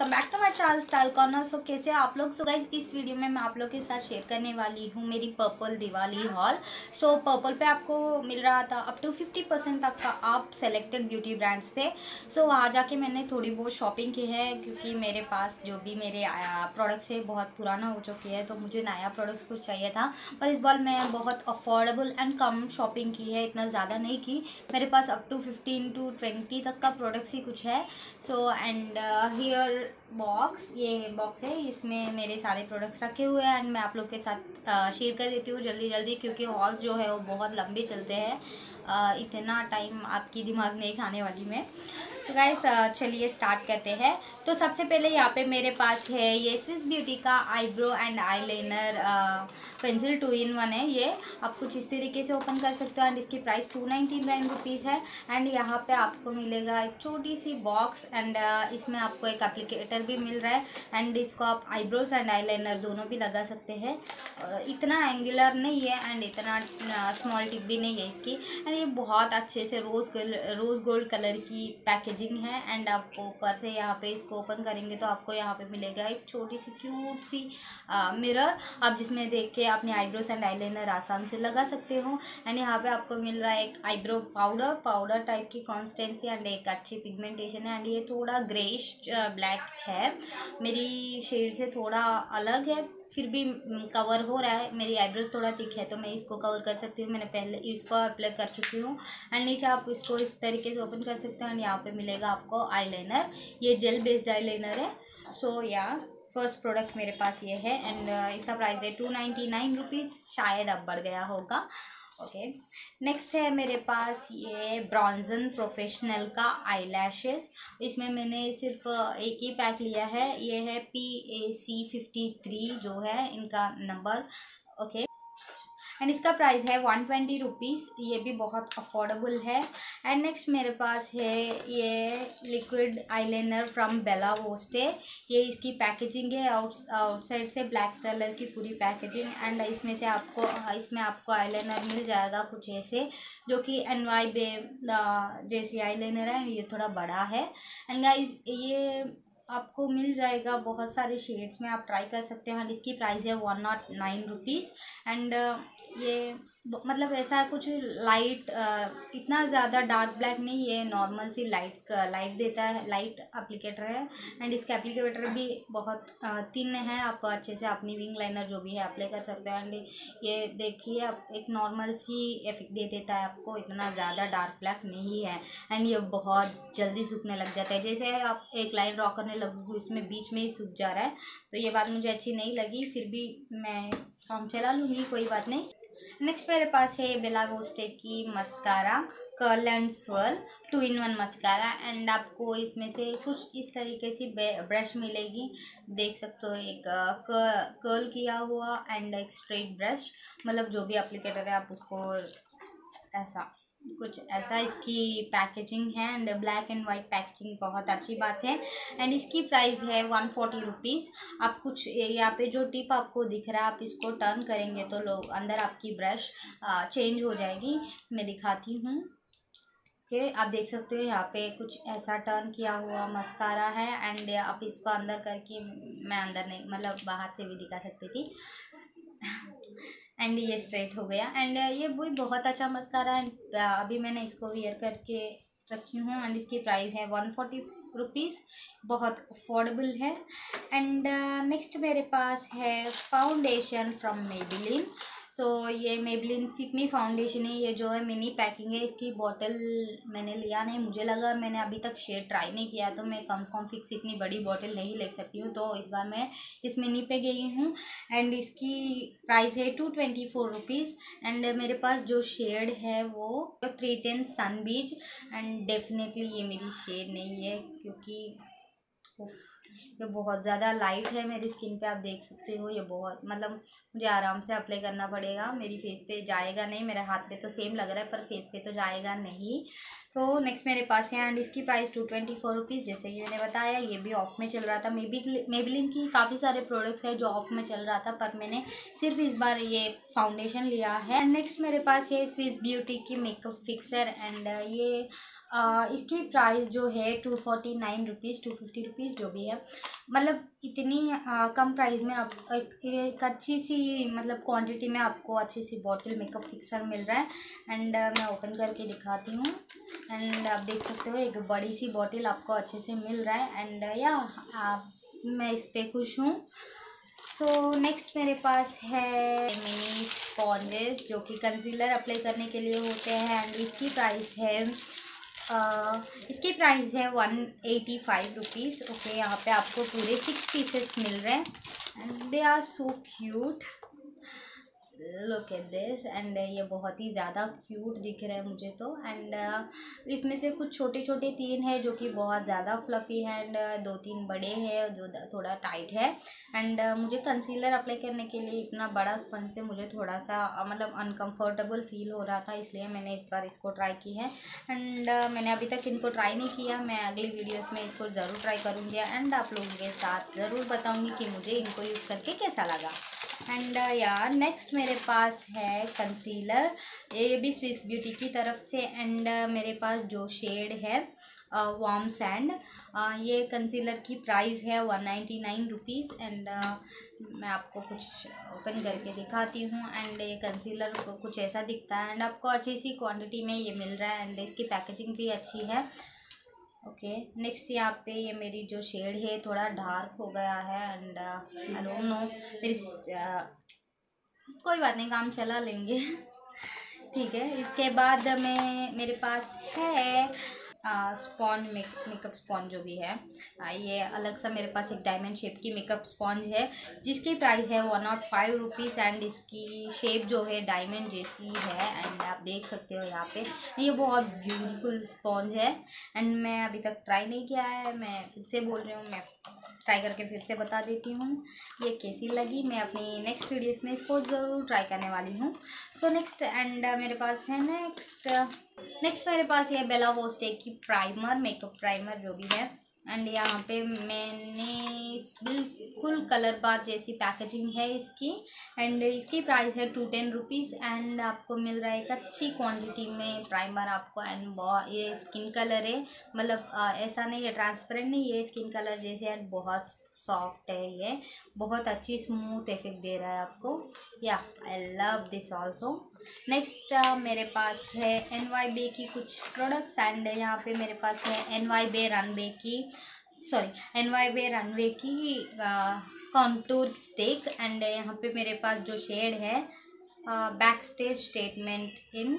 Welcome back to my channel style corner. So कैसे आप लोग। सो गाइस, इस वीडियो में मैं आप लोग के साथ शेयर करने वाली हूँ मेरी purple Diwali haul. So purple पे आपको मिल रहा था अप टू 50% तक का आप सेलेक्टेड ब्यूटी ब्रांड्स पे। सो वहाँ जाके मैंने थोड़ी बहुत शॉपिंग की है, क्योंकि मेरे पास जो भी मेरे प्रोडक्ट्स है बहुत पुराना हो चुकी है, तो मुझे नया प्रोडक्ट्स कुछ चाहिए था। पर इस बार मैं बहुत अफोर्डेबल एंड कम शॉपिंग की है, इतना ज़्यादा नहीं की। मेरे पास अप टू 15 to 20 तक का प्रोडक्ट्स ही कुछ है। सो एंड हियर बॉक्स, ये बॉक्स है, इसमें मेरे सारे प्रोडक्ट्स रखे हुए हैं एंड मैं आप लोग के साथ शेयर कर देती हूँ जल्दी जल्दी, क्योंकि हॉल्स जो है वो बहुत लंबे चलते हैं। इतना टाइम आपकी दिमाग नहीं खाने वाली मैं। तो गाइस चलिए स्टार्ट करते हैं। तो सबसे पहले यहाँ पे मेरे पास है ये स्विस ब्यूटी का eyebrow and eyeliner pencil 2-in-1 है। ये आप कुछ इस तरीके से ओपन कर सकते हो एंड इसकी प्राइस 299 रुपीज़ है। एंड यहाँ पे आपको मिलेगा एक छोटी सी बॉक्स एंड इसमें आपको एक एप्लीकेटर भी मिल रहा है एंड इसको आप आईब्रोज एंड आईलाइनर दोनों भी लगा सकते हैं। इतना एंगुलर नहीं है एंड इतना स्मॉल टिप भी नहीं है इसकी। एंड ये बहुत अच्छे से रोज़ गोल्ड कलर की पैकेजिंग है। एंड आपको ऊपर से यहाँ पे इसको ओपन करेंगे तो आपको यहाँ पे मिलेगा एक छोटी सी क्यूट सी मिरर, आप जिसमें देख के अपने आईब्रोज एंड आईलाइनर आसान से लगा सकते हो। एंड यहाँ पे आपको मिल रहा है एक आईब्रो पाउडर टाइप की कंसिस्टेंसी एंड एक अच्छी पिगमेंटेशन है। एंड ये थोड़ा ग्रेइश ब्लैक है, मेरी शेड से थोड़ा अलग है, फिर भी कवर हो रहा है। मेरी आईब्रोज थोड़ा थिक है तो मैं इसको कवर कर सकती हूँ। मैंने पहले इसको अप्लाई कर चुकी हूँ। एंड नीचे आप इसको इस तरीके से ओपन कर सकते हो एंड यहाँ पे मिलेगा आपको आईलाइनर। ये जेल बेस्ड आईलाइनर है। सो या फर्स्ट प्रोडक्ट मेरे पास ये है एंड इसका प्राइस है 299 रुपीज़, शायद अब बढ़ गया होगा। ओके, नेक्स्ट है मेरे पास ये ब्रॉन्जन प्रोफेशनल का आई लैशेस। इसमें मैंने सिर्फ एक ही पैक लिया है, ये है PAC53 जो है इनका नंबर। ओके, एंड इसका प्राइस है 120 रुपीज़, ये भी बहुत अफोर्डेबल है। एंड नेक्स्ट मेरे पास है ये liquid eyeliner from Bella Voste. ये इसकी पैकेजिंग है, आउटसाइड से ब्लैक कलर की पूरी पैकेजिंग। एंड इसमें आपको आईलाइनर मिल जाएगा कुछ ऐसे, जो कि NY बे जैसी आईलाइनर है। ये थोड़ा बड़ा है एंड गाइस ये आपको मिल जाएगा बहुत सारे शेड्स में, आप ट्राई कर सकते हैं। इसकी प्राइस है 109 रुपीज़। एंड ये मतलब ऐसा कुछ लाइट, इतना ज़्यादा डार्क ब्लैक नहीं है, नॉर्मल सी लाइट देता है, लाइट एप्लीकेटर है। एंड इसका एप्लीकेटर भी बहुत थिन है, आप अच्छे से अपनी विंग लाइनर जो भी है अप्लाई कर सकते हो। एंड ये देखिए आप एक नॉर्मल सी इफेक्ट दे देता है आपको, इतना ज़्यादा डार्क ब्लैक नहीं है। एंड ये बहुत जल्दी सूखने लग जाता है, जैसे आप एक लाइन ड्रॉ करने लगो इसमें बीच में ही सूख जा रहा है। तो ये बात मुझे अच्छी नहीं लगी, फिर भी मैं काम चला लूँगी, कोई बात नहीं। नेक्स्ट मेरे पास है बेला वोस्टे की mascara curl and swirl 2-in-1 mascara. And आपको इसमें से कुछ इस तरीके से ब्रश मिलेगी, देख सकते हो, एक कर्ल किया हुआ एंड एक स्ट्रेट ब्रश, मतलब जो भी एप्लीकेटर है आप उसको ऐसा कुछ ऐसा इसकी पैकेजिंग है। And black and white packaging बहुत अच्छी बात है। एंड इसकी प्राइस है 140 रुपीज़। आप कुछ यहाँ पे जो टिप आपको दिख रहा है, आप इसको टर्न करेंगे तो लोग अंदर आपकी ब्रश चेंज हो जाएगी। मैं दिखाती हूँ कि आप देख सकते हो, यहाँ पे कुछ ऐसा टर्न किया हुआ मस्कारा है। एंड आप इसको अंदर करके, मैं अंदर नहीं मतलब बाहर से भी दिखा सकती थी एंड ये स्ट्रेट हो गया। एंड ये वही बहुत अच्छा मस्कारा है। अभी मैंने इसको वियर करके रखी हूँ एंड इसकी प्राइस है 140 रुपीज़, बहुत अफोर्डेबल है। एंड नेक्स्ट मेरे पास है फाउंडेशन फ्रॉम मेबेलिन। सो ये मेबेलिन फिट मी फाउंडेशन है, ये जो है मिनी पैकिंग है। इसकी बॉटल मैंने लिया नहीं, मुझे लगा, मैंने अभी तक शेड ट्राई नहीं किया तो मैं कंफर्म फिक्स इतनी बड़ी बॉटल नहीं ले सकती हूँ, तो इस बार मैं इस मिनी पे गई हूँ। एंड इसकी प्राइस है 224 रुपीज़। एंड मेरे पास जो शेड है वो 310 सन बीच। एंड डेफिनेटली ये मेरी शेड नहीं है, क्योंकि ये बहुत ज़्यादा लाइट है मेरी स्किन पे, आप देख सकते हो। ये बहुत मतलब मुझे आराम से अप्लाई करना पड़ेगा, मेरी फेस पे जाएगा नहीं, मेरे हाथ पे तो सेम लग रहा है पर फेस पे तो जाएगा नहीं। तो नेक्स्ट मेरे पास है एंड इसकी प्राइस 224 रुपीज़। जैसे कि मैंने बताया ये भी ऑफ में चल रहा था। मेबेलिन की काफ़ी सारे प्रोडक्ट्स है जो ऑफ में चल रहा था, पर मैंने सिर्फ इस बार ये फाउंडेशन लिया है। नेक्स्ट मेरे पास है स्विस ब्यूटी की मेकअप फिक्सर। एंड ये इसकी प्राइस जो है 249 रुपीज़ 250 रुपीज़ जो भी है, मतलब इतनी कम प्राइस में आप एक अच्छी सी मतलब क्वांटिटी में आपको अच्छी सी बॉटल मेकअप फिक्सर मिल रहा है। एंड मैं ओपन करके दिखाती हूँ। एंड आप देख सकते हो एक बड़ी सी बॉटल आपको अच्छे से मिल रहा है। एंड या मैं इस पर खुश हूँ। सो नेक्स्ट मेरे पास है मिनी स्पॉन्जेस जो कि कंसीलर अप्लाई करने के लिए होते हैं। एंड इसकी प्राइस है 185 रुपीज़। ओके, यहाँ पे आपको पूरे 6 पीसेस मिल रहे हैं। And they are so cute, look at this. And ये बहुत ही ज़्यादा क्यूट दिख रहे हैं मुझे तो। एंड इसमें से कुछ छोटे छोटे 3 है जो कि बहुत ज़्यादा फ्लफ़ी है। एंड 2-3 बड़े हैं जो थोड़ा टाइट है। एंड मुझे कंसीलर अप्लाई करने के लिए इतना बड़ा स्पंज से मुझे थोड़ा सा मतलब अनकम्फर्टेबल फील हो रहा था, इसलिए मैंने इस बार इसको ट्राई की है। एंड मैंने अभी तक इनको ट्राई नहीं किया, मैं अगली वीडियोज़ में इसको ज़रूर ट्राई करूँगी। एंड आप लोगों के साथ ज़रूर बताऊँगी कि मुझे इनको यूज़ करके कैसा लगा। एंड यार नेक्स्ट मेरे पास है कंसीलर, ये भी स्विस ब्यूटी की तरफ से। एंड मेरे पास जो शेड है वार्म सैंड, ये कंसीलर की प्राइस है 199 रुपीज़। एंड मैं आपको कुछ ओपन करके दिखाती हूँ। एंड ये कंसीलर को कुछ ऐसा दिखता है। एंड आपको अच्छी सी क्वांटिटी में ये मिल रहा है। एंड इसकी पैकेजिंग भी अच्छी है। ओके, नेक्स्ट यहाँ पे ये मेरी जो शेड है थोड़ा डार्क हो गया है। एंड आई डोंट नो मेरी कोई बात नहीं, काम चला लेंगे। ठीक है, इसके बाद मेरे पास है स्पॉन्ज मेकअप स्पॉन्ज जो भी है। ये अलग सा मेरे पास एक डायमंड शेप की मेकअप स्पॉन्ज है जिसकी प्राइस है 105 रुपीज़। एंड इसकी शेप जो है डायमंड जैसी है। एंड आप देख सकते हो यहाँ पे ये बहुत ब्यूटीफुल स्पॉन्ज है। एंड मैं अभी तक ट्राई नहीं किया है, मैं फिर से बोल रही हूँ, मैं ट्राई करके फिर से बता देती हूँ ये कैसी लगी। मैं अपनी नेक्स्ट वीडियोस में इसको ज़रूर ट्राई करने वाली हूँ। सो नेक्स्ट एंड मेरे पास है नेक्स्ट मेरे पास ये बेला वोस्टे की प्राइमर, मेकअप प्राइमर जो भी है। एंड यहाँ पे मैंने बिल्कुल कलर बार जैसी पैकेजिंग है इसकी। एंड इसकी प्राइस है 210 रुपीज़। एंड आपको मिल रहा है एक अच्छी क्वांटिटी में प्राइमर आपको। एंड ये स्किन कलर है, मतलब ऐसा नहीं है ट्रांसपेरेंट नहीं, ये स्किन कलर जैसे। एंड बहुत सॉफ्ट है, ये बहुत अच्छी स्मूथ इफेक्ट दे रहा है आपको। Yeah I love this also. Next मेरे पास है NYB की कुछ प्रोडक्ट्स। एंड यहाँ पे मेरे पास है NYB रनवे की कॉन्टूर स्टिक। एंड यहाँ पे मेरे पास जो शेड है back stage statement in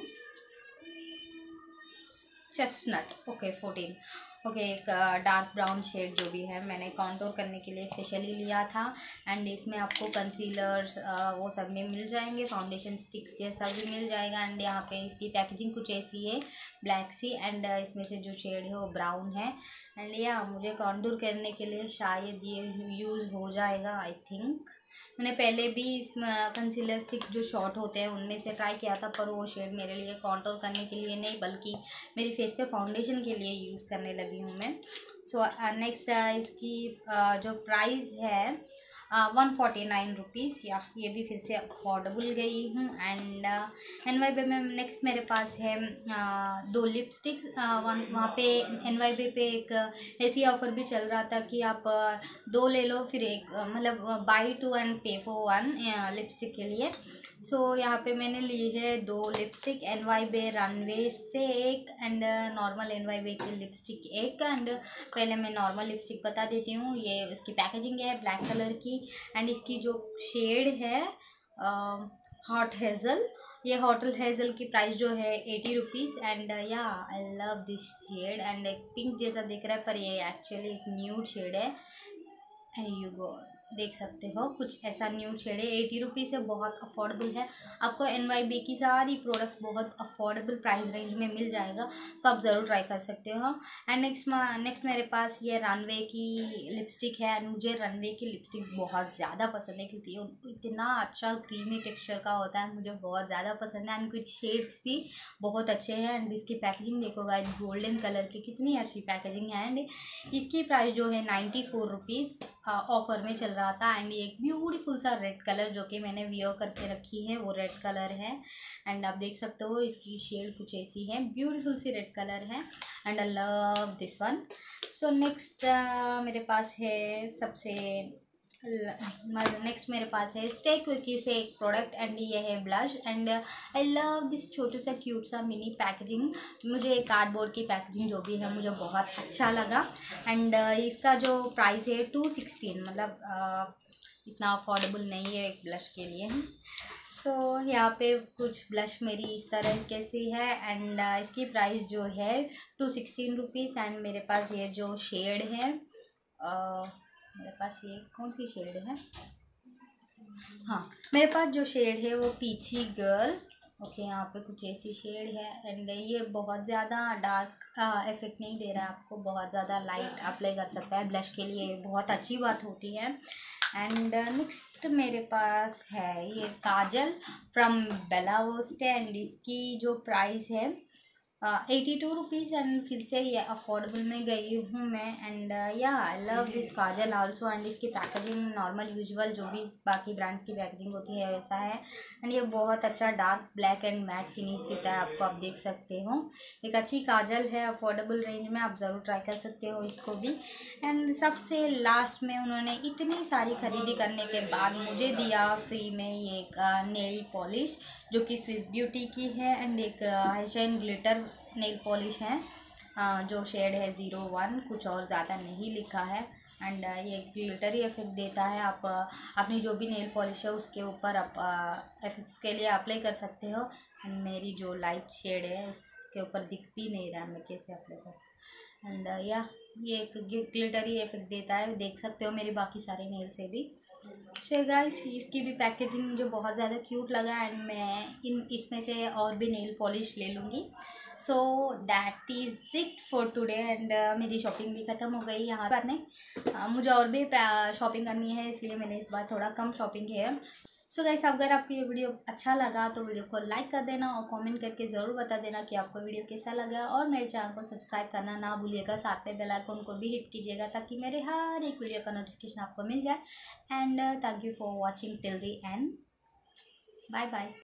chestnut, okay 14, okay एक डार्क ब्राउन शेड जो भी है मैंने कॉन्टूर करने के लिए स्पेशली लिया था। एंड इसमें आपको कंसीलर्स वो सब में मिल जाएंगे, फाउंडेशन स्टिक्स जैसा भी मिल जाएगा। एंड यहाँ पे इसकी पैकेजिंग कुछ ऐसी है ब्लैक सी। एंड इसमें से जो शेड है वो ब्राउन है। एंड या मुझे कॉन्टूर करने के लिए शायद ये यूज़ हो जाएगा आई थिंक। मैंने पहले भी इस कंसीलर स्टिक जो शॉर्ट होते हैं उनमें से ट्राई किया था, पर वो शेड मेरे लिए कॉन्टूर करने के लिए नहीं बल्कि मेरी फेस पे फाउंडेशन के लिए यूज़ करने लगी हूँ मैं। सो नेक्स्ट इसकी जो प्राइस है 149 रुपीज़। या ये भी फिर से अफोर्डेबल गई हूँ। एंड NYB में नेक्स्ट मेरे पास है 2 लिपस्टिक्स। वहाँ पे NYB पे एक ऐसी ऑफ़र भी चल रहा था कि आप 2 ले लो फिर एक, मतलब buy 2 and pay for 1 lipstick के लिए। सो यहाँ पे मैंने ली है 2 लिपस्टिक, NYB रनवे से एक एंड नॉर्मल NYB की लिपस्टिक एक। एंड पहले मैं नॉर्मल लिपस्टिक बता देती हूँ। ये इसकी पैकेजिंग है ब्लैक कलर की। एंड इसकी जो शेड है हॉट हेज़ल, ये हॉट हेज़ल की प्राइस जो है 80 rupees. And yeah I love this shade. And एक पिंक जैसा दिख रहा है पर ये एक्चुअली एक न्यूड शेड है। यू गो देख सकते हो कुछ ऐसा न्यू शेड है, 80 रुपीज़ से बहुत अफोर्डेबल है। आपको NYB की सारी प्रोडक्ट्स बहुत अफोर्डेबल प्राइस रेंज में मिल जाएगा, तो आप ज़रूर ट्राई कर सकते हो। एंड नेक्स्ट मेरे पास ये रनवे की लिपस्टिक है। एंड मुझे रनवे की लिपस्टिक बहुत ज़्यादा पसंद है क्योंकि वो इतना अच्छा क्रीमी टेक्सचर का होता है, मुझे बहुत ज़्यादा पसंद है। एंड कुछ शेड्स भी बहुत अच्छे हैं। एंड इसकी पैकेजिंग देखो गाइस, गोल्डन कलर की कितनी अच्छी पैकेजिंग है। एंड इसकी प्राइस जो है 94 रुपीज़। ऑफर में चल रहा था। एंड ये एक ब्यूटीफुल सा रेड कलर जो कि मैंने वियर करके रखी है वो रेड कलर है। एंड आप देख सकते हो इसकी शेड कुछ ऐसी है, ब्यूटीफुल सी रेड कलर है। And I love this one. So next मेरे पास है नेक्स्ट मेरे पास है स्टे क्विकी से एक प्रोडक्ट। एंड ये है blush. And I love this छोटू सा क्यूट सा मिनी पैकेजिंग। मुझे कार्डबोर्ड की पैकेजिंग जो भी है मुझे बहुत अच्छा लगा। एंड इसका जो प्राइस है 216, मतलब इतना अफोर्डेबल नहीं है एक ब्लश के लिए। सो यहाँ पे कुछ ब्लश मेरी इस तरीके से है। एंड इसकी प्राइस जो है 216 रुपीज़। एंड मेरे पास ये जो शेड है, मेरे पास ये कौन सी शेड है, हाँ मेरे पास जो शेड है वो पीची गर्ल। ओके, यहाँ पे कुछ ऐसी शेड है। एंड ये बहुत ज़्यादा डार्क इफेक्ट नहीं दे रहा है आपको, बहुत ज़्यादा लाइट अप्लाई कर सकता है ब्लश के लिए, बहुत अच्छी बात होती है। एंड नेक्स्ट मेरे पास है ये काजल फ्रॉम बेला वोस्टे। एंड इसकी जो प्राइस है 82 रुपीज़। एंड फिर से ये अफोर्डेबल में गई हूँ मैं। And yeah I love this kajal also. And इसकी पैकेजिंग नॉर्मल यूजुअल जो भी बाकी ब्रांड्स की पैकेजिंग होती है वैसा है। एंड ये बहुत अच्छा dark black and matte finish देता है आपको, आप देख सकते हो। एक अच्छी काजल है अफोर्डेबल रेंज में, आप ज़रूर ट्राई कर सकते हो इसको भी। एंड सबसे लास्ट में उन्होंने इतनी सारी खरीदी करने के बाद मुझे दिया फ्री में ये एक नेल पॉलिश जो कि स्विस ब्यूटी की है। एंड एक हाईशाइन ग्लिटर नेल पॉलिश है जो शेड है 01, कुछ और ज़्यादा नहीं लिखा है। एंड ये ग्लिटरी इफेक्ट देता है। आप अपनी जो भी नेल पॉलिश है उसके ऊपर आप इफेक्ट के लिए अप्लाई कर सकते हो। एंड मेरी जो लाइट शेड है उसके ऊपर दिख भी नहीं रहा मैं कैसे अप्लाई करूँ। एंड या ये एक ग्लिटरी इफेक्ट देता है, देख सकते हो मेरे बाकी सारे नेल से भी। सो गाइस, इसकी भी पैकेजिंग मुझे बहुत ज़्यादा क्यूट लगा। एंड मैं इसमें से और भी नेल पॉलिश ले लूँगी। So that is it for today. And मेरी शॉपिंग भी ख़त्म हो गई, यहाँ बात नहीं, मुझे और भी शॉपिंग करनी है इसलिए मैंने इस बार थोड़ा कम शॉपिंग किया है। सो गाइस, अगर आपको ये वीडियो अच्छा लगा तो वीडियो को लाइक कर देना और कमेंट करके ज़रूर बता देना कि आपको वीडियो कैसा लगा। और मेरे चैनल को सब्सक्राइब करना ना भूलिएगा, साथ में बेल आइकन को भी हिट कीजिएगा ताकि मेरे हर एक वीडियो का नोटिफिकेशन आपको मिल जाए। And thank you for watching till the end. Bye bye.